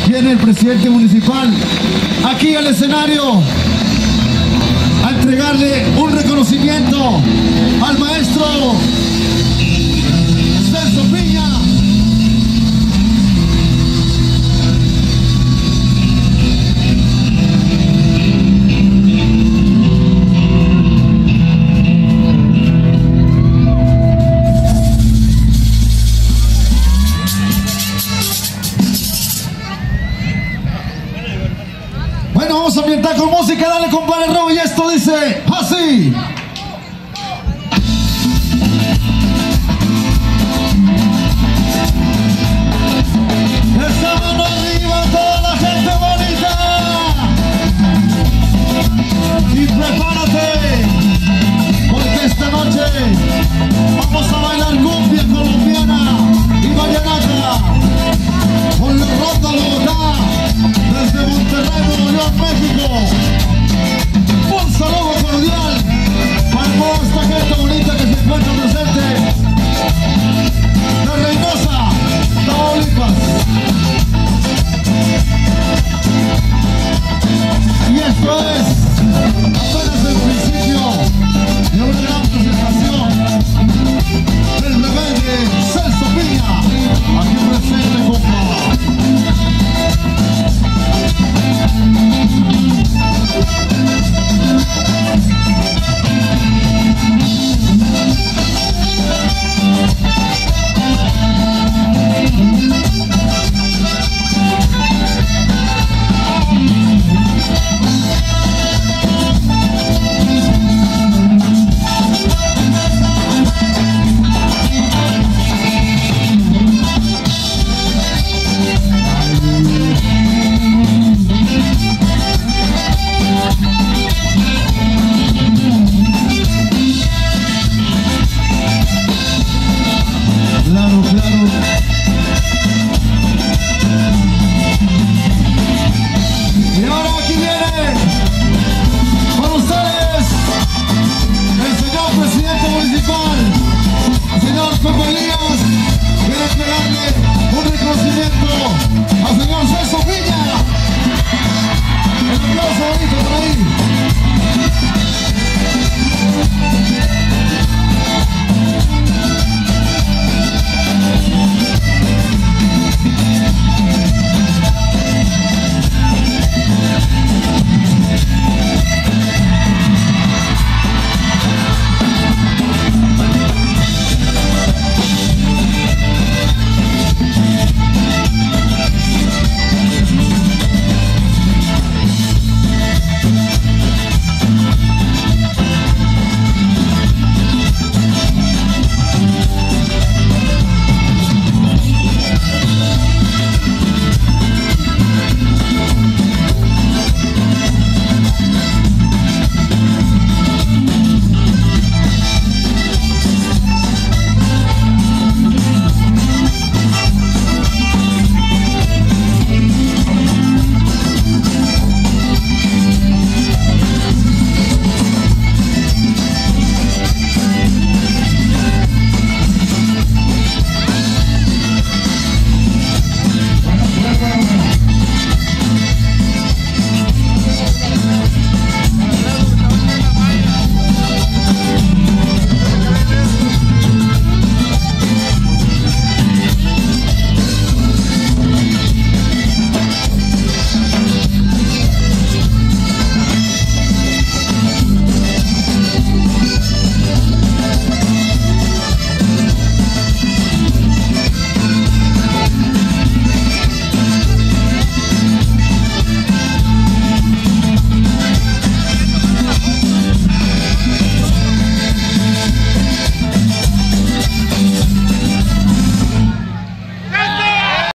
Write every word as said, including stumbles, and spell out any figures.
Viene el presidente municipal aquí al escenario a entregarle un reconocimiento al maestro Celso Piña. Bueno, vamos a ambientar con música, dale compadre Robo, y esto dice así. Esta mano arriba toda la gente bonita. Y prepárate, porque esta noche vamos a bailar cumbia colombiana y vallenata con la Ronda Bogotá. Desde Monterrey, Nuevo York, México. Un saludo cordial para toda esta gente bonita que se encuentra presente